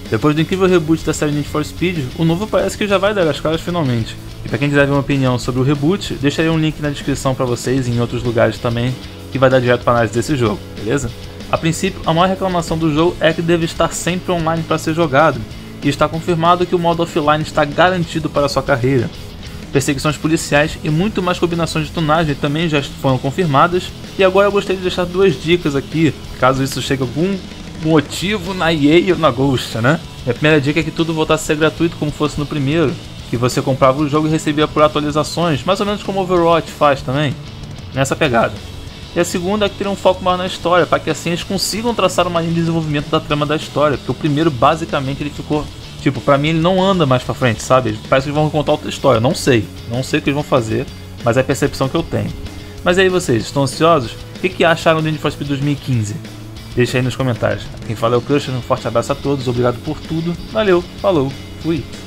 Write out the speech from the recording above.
Depois do incrível reboot da série Need for Speed, o novo parece que já vai dar as caras finalmente. E pra quem quiser ver uma opinião sobre o reboot, deixarei um link na descrição pra vocês e em outros lugares também, que vai dar direto pra análise desse jogo, beleza? A princípio, a maior reclamação do jogo é que deve estar sempre online para ser jogado, e está confirmado que o modo offline está garantido para sua carreira. Perseguições policiais e muito mais combinações de tunagem também já foram confirmadas, e agora eu gostaria de deixar duas dicas aqui, caso isso chegue a algum motivo na EA ou na Ghost, né? Minha primeira dica é que tudo voltasse a ser gratuito como fosse no primeiro, que você comprava o jogo e recebia por atualizações, mais ou menos como Overwatch faz também, nessa pegada. E a segunda é que teria um foco maior na história, para que assim eles consigam traçar uma linha de desenvolvimento da trama da história, porque o primeiro basicamente ele ficou, tipo, pra mim ele não anda mais pra frente, sabe? Parece que eles vão contar outra história, não sei o que eles vão fazer, mas é a percepção que eu tenho. Mas aí vocês, estão ansiosos? O que acharam do Need for Speed 2015? Deixa aí nos comentários. Quem fala é o Crusher, um forte abraço a todos, obrigado por tudo, valeu, falou, fui!